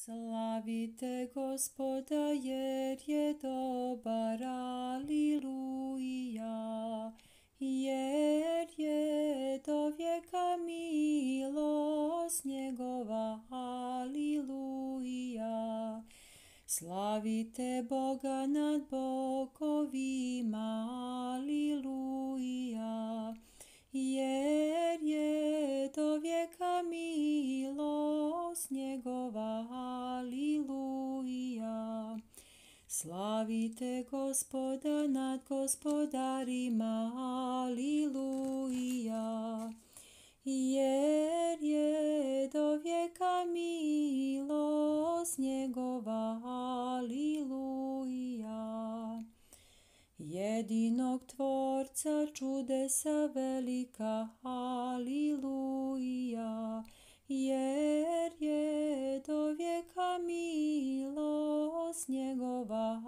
Slavite Gospoda jer je dobar, aliluja, jer je do vijeka milost njegova, aliluja. Slavite Boga nad bogovima, aliluja, jer je do vijeka milost njegova, aliluja. Slavite Gospoda nad gospodarima, aliluja, jer je do vijeka milost njegova, aliluja. Jedinog Tvorca čudesa velika, aliluja, jer je do vijeka milost njegova,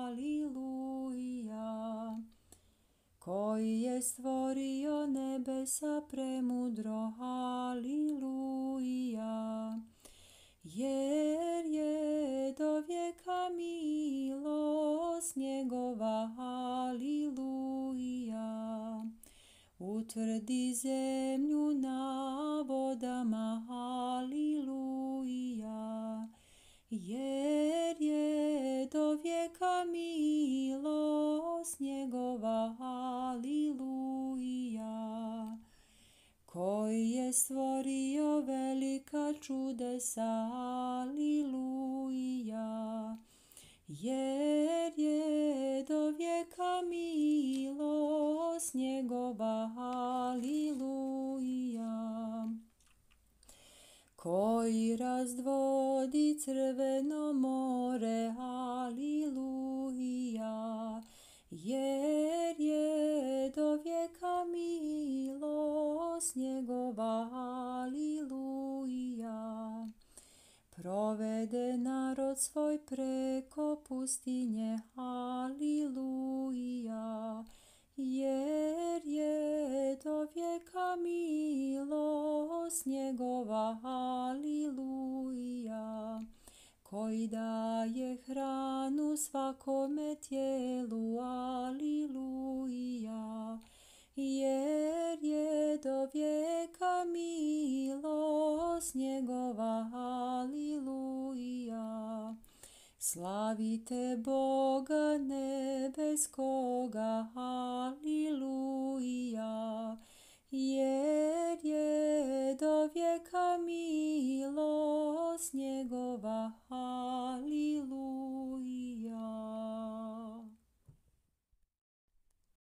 aliluja. Koji je stvorio nebesa premudro, aliluja, jer je do vijeka milost njegova, aliluja. Utvrdi zemlju na vodama, aliluja, jer je do vijeka milost njegova, aliluja. Koji je stvorio velika čudesa, aliluja, jer je do vijeka milost njegova, aliluja. Koji razdvodi crveno more, aliluja, jer je do vijeka milost njegova, aliluja. Provede narod svoj preko pustinje, aliluja, jer je do vijeka milost njegova, aliluja. Koji daje hranu svakome tijelu, aliluja, jer je do vijeka milost njegova, aliluja. Slavite Boga nebeskoga, aliluja, jer je do vijeka milost njegova,